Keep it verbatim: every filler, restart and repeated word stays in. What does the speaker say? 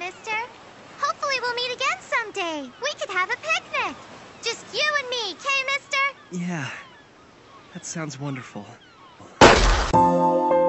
mister. Hopefully we'll meet again someday. We could have a picnic. Just you and me, K, mister? Yeah, that sounds wonderful.